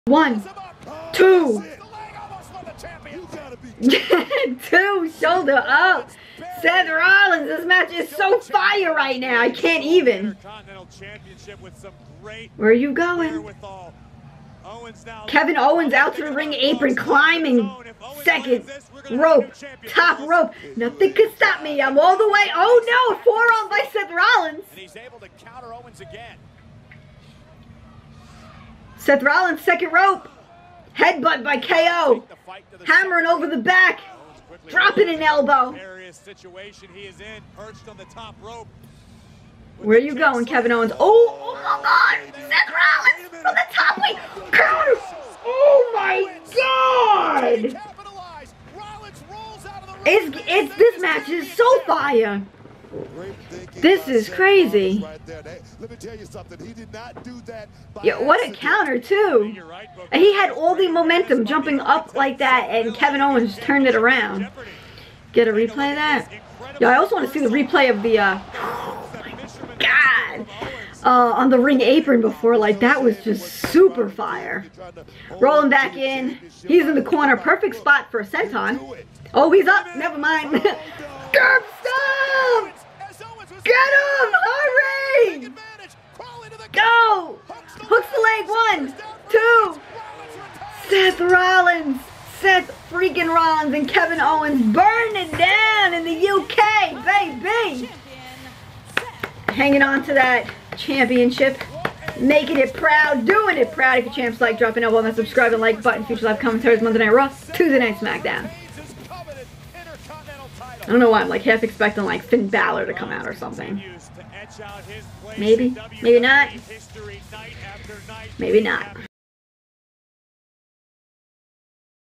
1, 2. 2, shoulder up. Seth Rollins, this match is so fire right now. I can't even. Where are you going? Kevin Owens out to the ring apron, climbing second rope, top rope. Nothing can stop me. I'm all the way. Oh no, forearm by Seth Rollins. And he's able to counter Owens again. Seth Rollins, second rope. Headbutt by KO. Hammering over the back. Dropping an elbow. He is in, perched on the top rope. Where are you going, Kevin Owens? Oh my God! Seth Rollins from the top weight. Counter! Oh my God! This match is so fire. This is crazy. Yeah, what a counter too. And he had all the momentum jumping up like that, and Kevin Owens turned it around. Get a replay of that? Yeah, I also want to see the replay of the God, on the ring apron before. Like, that was just super fire. Rolling back in. He's in the corner. Perfect spot for a senton. Oh, he's up. Never mind. Curb stomp! Get him! Hurry! Go! Hooks the leg. 1, 2. Seth Rollins. Seth freaking Rollins and Kevin Owens burning down in the UK, baby! Hanging on to that championship, making it proud, doing it proud. If your champs like, drop an elbow on the subscribe and like button. Future live commentaries Monday Night Raw, Tuesday Night SmackDown. I don't know why I'm like half expecting like Finn Balor to come out or something. Maybe, maybe not. Maybe not.